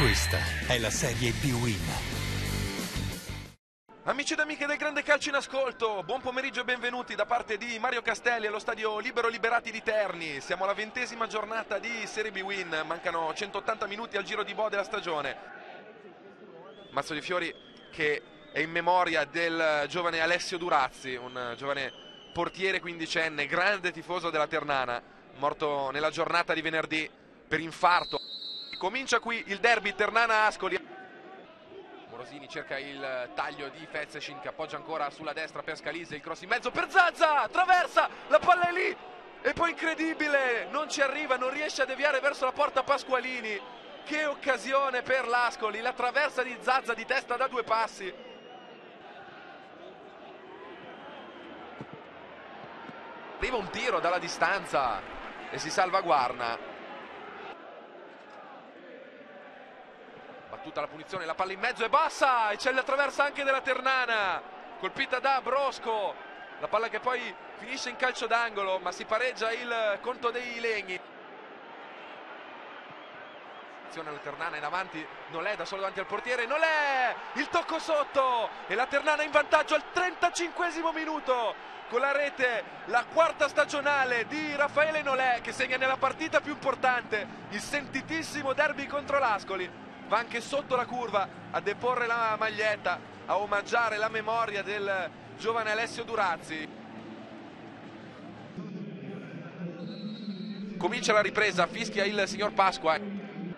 Questa è la Serie B-Win. Amici ed amiche del Grande Calcio in ascolto, buon pomeriggio e benvenuti da parte di Mario Castelli allo stadio Libero Liberati di Terni. Siamo alla 20ª giornata di Serie B-Win, mancano 180 minuti al giro di boa della stagione. Mazzo di fiori che è in memoria del giovane Alessio Durazzi, un giovane portiere quindicenne, grande tifoso della Ternana, morto nella giornata di venerdì per infarto. Comincia qui il derby Ternana-Ascoli. Morosini cerca il taglio di Fezzesin che appoggia ancora sulla destra per Scalise, il cross in mezzo per Zazza, traversa, la palla è lì e poi incredibile, non ci arriva, non riesce a deviare verso la porta Pasqualini. Che occasione per l'Ascoli, la traversa di Zazza di testa da 2 passi. Arriva un tiro dalla distanza e si salvaguarda. Battuta la punizione, la palla in mezzo e bassa, e c'è la traversa anche della Ternana, colpita da Brosco, la palla che poi finisce in calcio d'angolo, ma si pareggia il conto dei legni. La Ternana in avanti, non è da solo davanti al portiere, non è il tocco sotto e la Ternana in vantaggio al 35esimo minuto con la rete, la 4ª stagionale di Raffaele Nolè, che segna nella partita più importante, il sentitissimo derby contro l'Ascoli. Va anche sotto la curva a deporre la maglietta, a omaggiare la memoria del giovane Alessio Durazzi. Comincia la ripresa, fischia il signor Pasqua.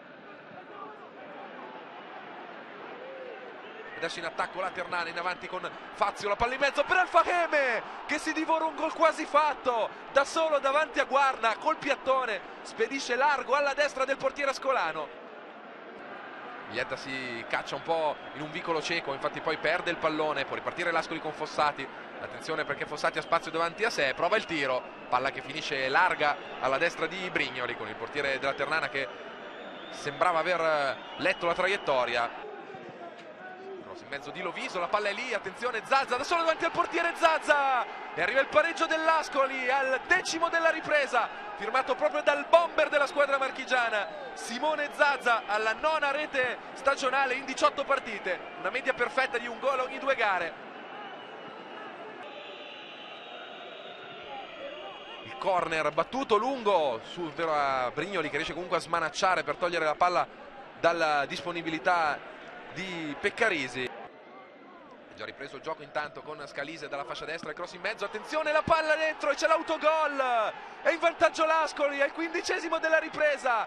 Adesso in attacco la Ternana, in avanti con Fazio, la palla in mezzo per Alfaheme che si divora un gol quasi fatto, da solo davanti a Guarna, col piattone, spedisce largo alla destra del portiere ascolano. Vietta si caccia un po' in un vicolo cieco, infatti poi perde il pallone, può ripartire l'Ascoli con Fossati. Attenzione perché Fossati ha spazio davanti a sé, prova il tiro, palla che finisce larga alla destra di Brignoli con il portiere della Ternana che sembrava aver letto la traiettoria. In mezzo di Loviso, la palla è lì, attenzione Zazza, da solo davanti al portiere Zazza e arriva il pareggio dell'Ascoli al 10° della ripresa, firmato proprio dal bomber della squadra marchigiana Simone Zazza, alla 9ª rete stagionale in 18 partite, una media perfetta di un gol ogni 2 gare. Il corner battuto lungo su Brignoli che riesce comunque a smanacciare per togliere la palla dalla disponibilità di Peccarisi. È già ripreso il gioco intanto con Scalise dalla fascia destra, il cross in mezzo, attenzione la palla dentro e c'è l'autogol, è in vantaggio l'Ascoli al 15° della ripresa.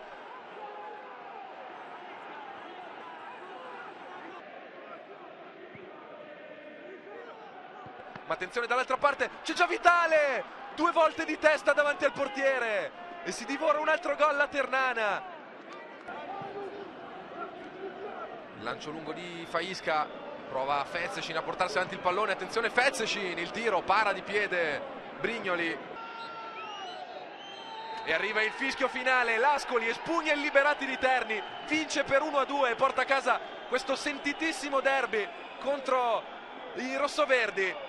Ma attenzione dall'altra parte, c'è già Vitale, 2 volte di testa davanti al portiere e si divora un altro gol la Ternana. Il lancio lungo di Faisca, prova Fezzesin a portarsi avanti il pallone, attenzione Fezzesin, il tiro, para di piede Brignoli e arriva il fischio finale, l'Ascoli espugna il Liberati di Terni, vince per 1-2 e porta a casa questo sentitissimo derby contro i rossoverdi.